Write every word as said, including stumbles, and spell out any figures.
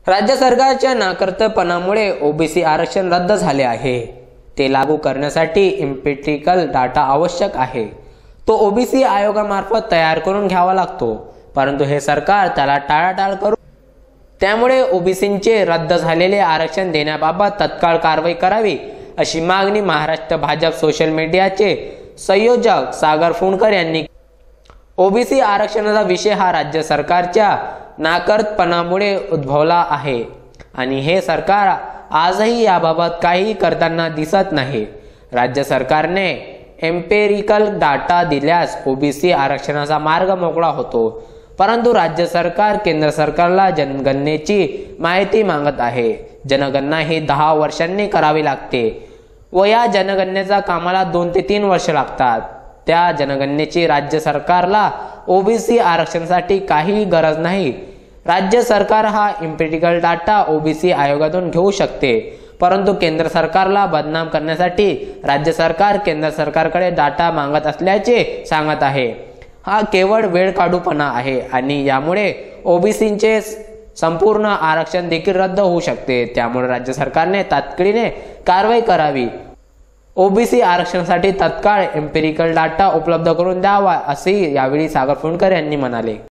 राज्य सरकारच्या नाकर्तेपणामुळे ओबीसी आरक्षण रद्द झाले आहे। ते लागू करण्यासाठी इम्पेरिकल डाटा आवश्यक आहे। तो ओबीसी आयोगामार्फत तयार करून घ्यावा लागतो, परंतु हे सरकार त्याला टाळाटाळ करून त्यामुळे ओबीसींचे रद्द झालेले आरक्षण देण्याबाबत तत्काळ कारवाई करावी अशी मागणी महाराष्ट्र भाजप सोशल मीडियाचे संयोजक सागर फुंडकर यांनी। ओबीसी आरक्षणाचा विषय हा राज्य सरकारच्या नाकर्तेपणामुळे उद्भवला आहे आणि हे सरकार आजही याबाबत काही करताना दिसत नाही। राज्य सरकारने एम्पेरिकल डाटा दिल्यास ओबीसी आरक्षणाचा मार्ग मोकळा होतो, परंतु राज्य सरकार केंद्र सरकारला जनगणनेची माहिती मागत आहे। जनगणना ही दहा वर्षांनी करावी लागते व या जनगणनेच्या कामाला दोन ते तीन वर्ष लागतात। त्या जनगणनेची राज्य सरकारला ओबीसी आरक्षणासाठी काही गरज नाही। राज्य सरकार हा इम्पेरिकल डाटा ओबीसी आयोगातून घेऊ शकते, परंतु केंद्र सरकारला बदनाम करण्यासाठी राज्य सरकार केंद्र सरकारकडे डाटा मागत असल्याचे सांगत आहे। हा केवळ वेळ काढूपणा आहे आणि यामुळे ओबीसींचे संपूर्ण आरक्षण देखील रद्द होऊ शकते। त्यामुळे राज्य सरकारने तातडीने कारवाई करावी, ओबीसी आरक्षणासाठी तत्काळ एम्पेरिकल डाटा उपलब्ध करून द्यावा असे यावेळी सागर फुंडकर यांनी म्हणाले।